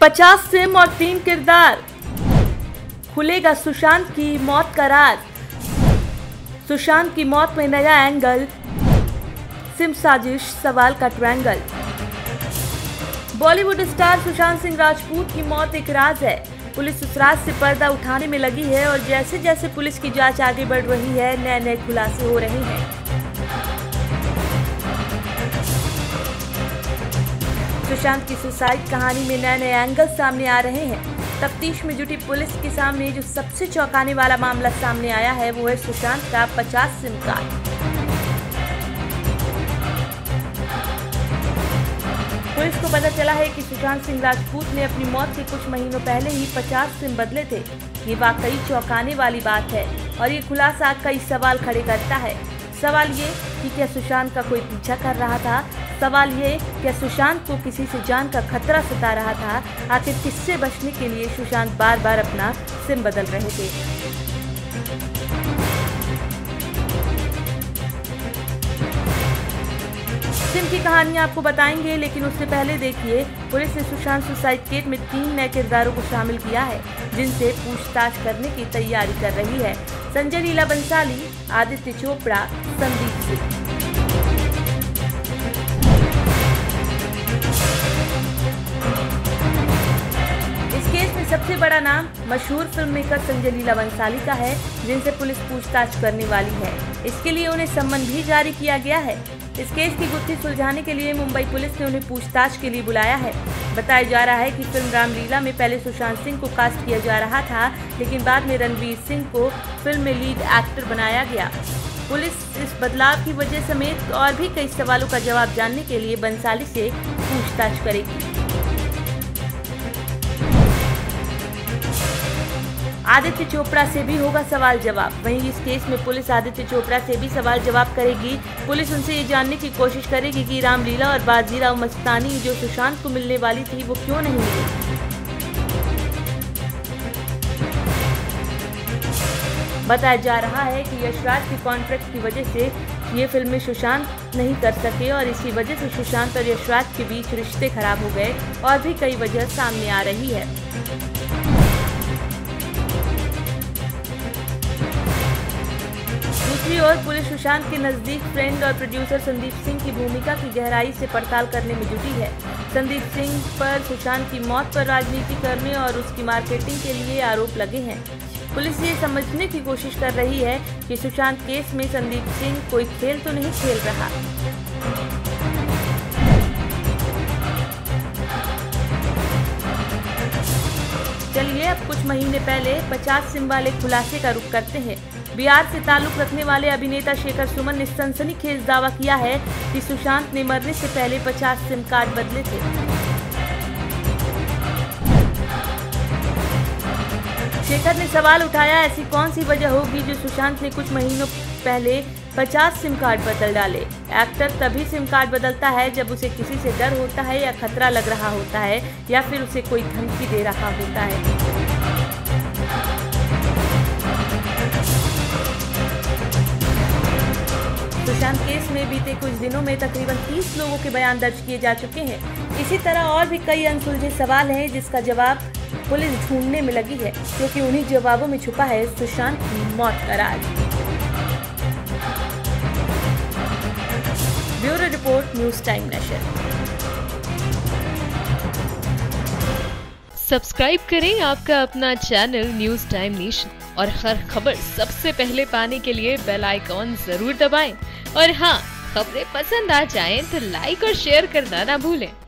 50 SIM और 3 किरदार, खुलेगा सुशांत की मौत का राज। सुशांत की मौत में नया एंगल, सिम साजिश सवाल का triangle. Bollywood star Sushant Singh Rajput की मौत एक राज है। पुलिस उस राज से पर्दा उठाने में लगी है और जैसे जैसे पुलिस की जांच आगे बढ़ रही है, नए नए खुलासे हो रहे हैं। सुशांत की सुसाइड कहानी में नए नए एंगल सामने आ रहे हैं। तफ्तीश में जुटी पुलिस के सामने जो सबसे चौंकाने वाला मामला सामने आया है वो है सुशांत का 50 सिम कार्ड। पुलिस को पता चला है कि सुशांत सिंह राजपूत ने अपनी मौत के कुछ महीनों पहले ही 50 सिम बदले थे। ये वाकई चौंकाने वाली बात है और ये खुलासा कई सवाल खड़े करता है। सवाल ये कि क्या सुशांत का कोई पीछा कर रहा था? सवाल ये क्या सुशांत को किसी से जान का खतरा सता रहा था? आखिर किससे बचने के लिए सुशांत बार बार अपना सिम बदल रहे थे? सिम की कहानी आपको बताएंगे, लेकिन उससे पहले देखिए पुलिस ने सुशांत सुसाइड केस में 3 नए किरदारों को शामिल किया है जिनसे पूछताछ करने की तैयारी कर रही है। संजय लीला बंसाली, आदित्य चोपड़ा, संदीप सिंह। इस केस में सबसे बड़ा नाम मशहूर फिल्म मेकर संजय लीला बंसाली का है, जिनसे पुलिस पूछताछ करने वाली है। इसके लिए उन्हें सम्मन भी जारी किया गया है। इस केस की गुत्थी सुलझाने के लिए मुंबई पुलिस ने उन्हें पूछताछ के लिए बुलाया है। बताया जा रहा है कि फिल्म रामलीला में पहले सुशांत सिंह को कास्ट किया जा रहा था, लेकिन बाद में रणवीर सिंह को फिल्म में लीड एक्टर बनाया गया। पुलिस इस बदलाव की वजह समेत और भी कई सवालों का जवाब जानने के लिए बंसाली से पूछताछ करेगी। आदित्य चोपड़ा से भी होगा सवाल जवाब। वहीं इस केस में पुलिस आदित्य चोपड़ा से भी सवाल जवाब करेगी। पुलिस उनसे ये जानने की कोशिश करेगी कि रामलीला और बाजीराव मस्तानी जो सुशांत को मिलने वाली थी वो क्यों नहीं मिली। बताया जा रहा है कि यशराज के कॉन्ट्रैक्ट की वजह से ये फिल्में सुशांत नहीं कर सके और इसी वजह से सुशांत और यशराज के बीच रिश्ते खराब हो गए और भी कई वजह सामने आ रही है। दूसरी ओर पुलिस सुशांत के नजदीक फ्रेंड और प्रोड्यूसर संदीप सिंह की भूमिका की गहराई से पड़ताल करने में जुटी है। संदीप सिंह पर सुशांत की मौत पर राजनीति करने और उसकी मार्केटिंग के लिए आरोप लगे हैं। पुलिस ये समझने की कोशिश कर रही है कि सुशांत केस में संदीप सिंह कोई खेल तो नहीं खेल रहा। चलिए अब कुछ महीने पहले 50 सिम वाले खुलासे का रुख करते हैं। बिहार से ताल्लुक रखने वाले अभिनेता शेखर सुमन ने सनसनीखेज दावा किया है कि सुशांत ने मरने से पहले 50 सिम कार्ड बदले थे। शेखर ने सवाल उठाया, ऐसी कौन सी वजह होगी जो सुशांत ने कुछ महीनों पहले 50 सिम कार्ड बदल डाले। एक्टर तभी सिम कार्ड बदलता है जब उसे किसी से डर होता है या खतरा लग रहा होता है या फिर उसे कोई धमकी दे रहा होता है। सुशांत केस में बीते कुछ दिनों में तकरीबन 30 लोगों के बयान दर्ज किए जा चुके हैं। इसी तरह और भी कई अनसुलझे सवाल हैं जिसका जवाब पुलिस ढूंढने में लगी है, क्योंकि उन्हीं जवाबों में छुपा है सुशांत की मौत का राज। Bureau report, news time nation. Subscribe करें आपका अपना चैनल न्यूज़ टाइम नेशन और हर खबर सबसे पहले पाने के लिए बेल आइकॉन जरूर दबाएं। और हाँ, खबरें पसंद आ जाएं तो लाइक और शेयर करना ना भूलें।